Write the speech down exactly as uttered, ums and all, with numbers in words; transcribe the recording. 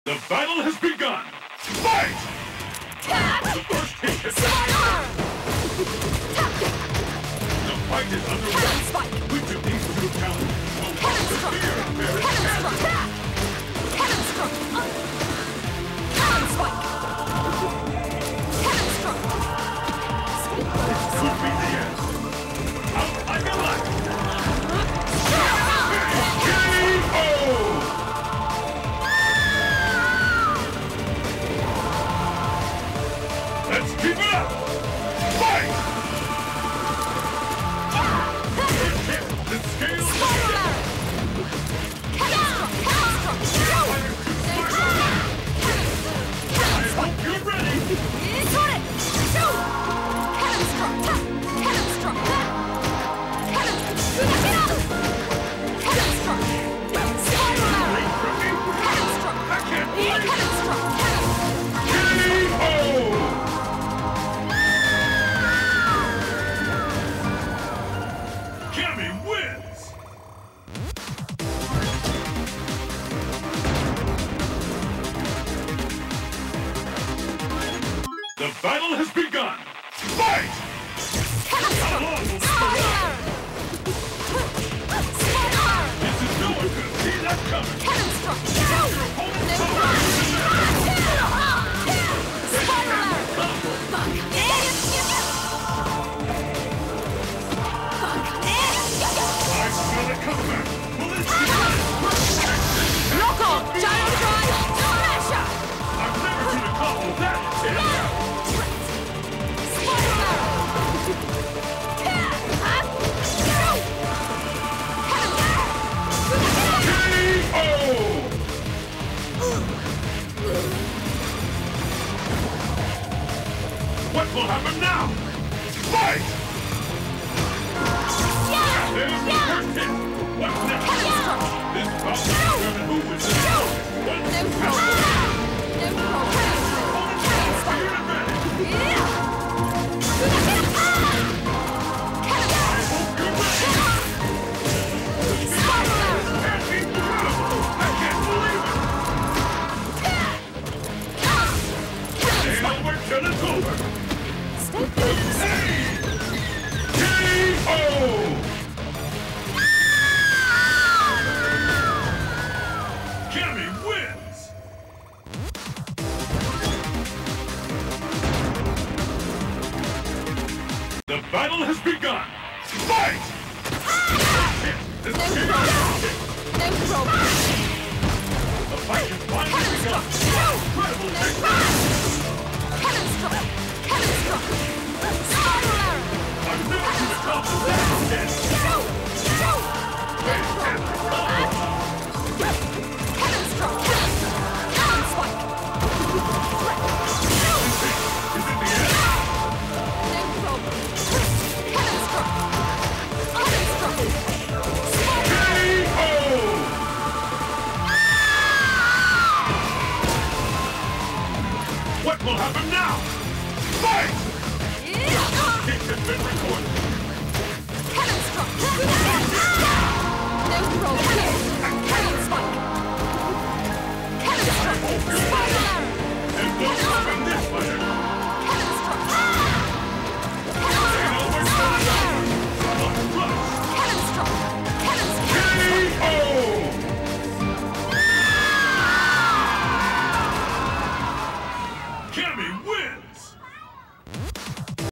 The battle has begun! Fight! The first hit is The fight is underway! Which of these two talents will walk the fear of their cancer? Cannon struck! Cannon spike! Cannon struck! This could be the end! Out like a light! K O! Let's keep it up! Fight! First hit, the scales Spiral Cannon struck! Cannon struck! I hope you're ready! Sonic! Shoot! Cannon struck! Cannon struck! Cannon! Get out! Cannon struck! Spiral Great rookie! Cannon struck! I can't believe it! Cannon struck! K O! Cammy wins! The battle has begun! Fight! How long will this go on? This is no one could see that coming! Cannon struck! Your opponent's I smell a comeback! Will this be it? Lock on! Gyro drive! Smasher! I've never seen a combo that intense! K O! What will happen now? Fight! There's the first hit! What's next? This bout will determine who wins the battle. One has fear advantage. I hope you're ready. Can't be incredible. I can't believe it. Ain't over till it's over. Hey! K O! Cammy wins! The battle has begun! Fight! Hit! This is it! The fight has finally begun! Incredible technique! I've never seen a combo that intense! Fantastic combo! Is it the end? K O! What will happen now? Fight! Hit has been recorded. And don't stop in this fighter! Ain't over till it's over! Must rush! K O! Cammy wins!